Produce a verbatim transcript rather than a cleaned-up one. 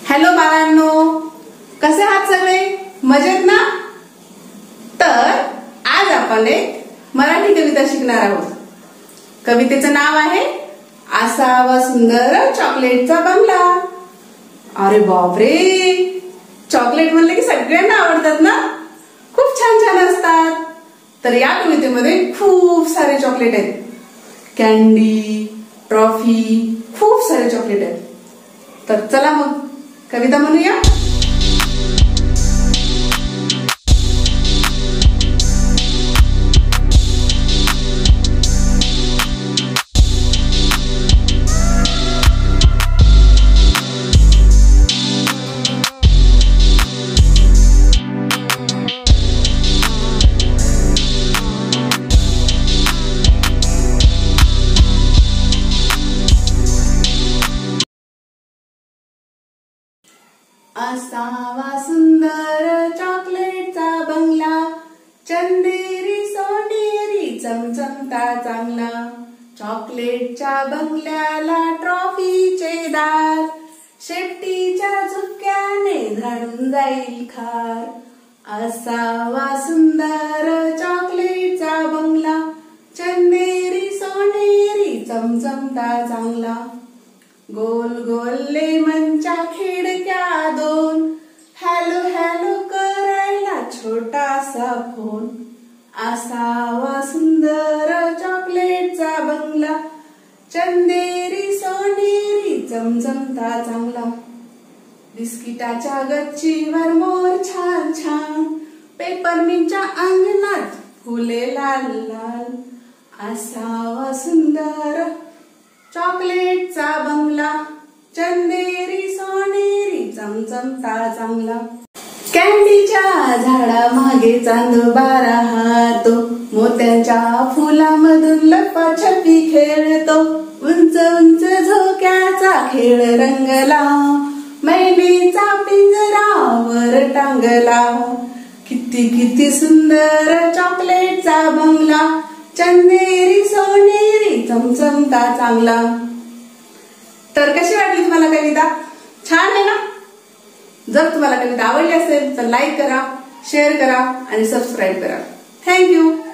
Hello बाळांनो, कसे आहात सगळे? मजेत ना? तर आज आपण एक मराठी कविता शिकणार आहोत. कवितेचं नाव आहे असावा सुंदर चॉकलेटचा बंगला. अरे बापरे, चॉकलेट म्हणले की सगळ्यांना आवडतात ना? खूप छान छान असतात. तर या कवितेमध्ये खूप सारे चॉकलेट आहेत. कॅन्डी, ट्रॉफी, खूप सारे चॉकलेट आहेत. तर चला मग कविता म्हणूया. असावा सुंदर चॉकलेटचा बंगला, चंदेरी सोनेरी चमचमता चांगला. चॉकलेटच्या बंगल्याला ट्रॉफीचे दार, शेपटीच्या झुपक्याने झाडून जाईल खार. असावा सुंदर चॉकलेटचा बंगला, चंदेरी सोनेरी चमचमता चांगला. गोल गोल लेमनच्या खिडक्या दोन, हॅलो हॅलो करायला छोटासा फोन. असावा सुंदर चॉकलेटचा बंगला, चंदेरी सोनेरी चमचमता चांगला. बिस्किटाच्या गच्चीवर मोर छान छान, पेपरमिंटच्या अंगणात फुले लाल लाल. असावा सुंदर चॉकलेटचा बंगला, चंदेरी सोनेरी चमचमता चांगला. कॅन्डीच्या झाडा मागे चांदोबा राहतो, मोत्यांच्या फुलामधून लपाछपी खेळतो. उंच उंच झोक्याचा खेळ रंगला, मैनेचा पिंजरा वर टांगला. किती किती सुंदर चॉकलेटचा बंगला, चंदेरी सोनेरी चमचमता चांगला. तर कशी वाटली तुम्हाला कविता? छान आहे ना? जर तुम्हाला कविता आवडली असेल तर लाईक करा, शेअर करा आणि सबस्क्राईब करा. थँक्यू.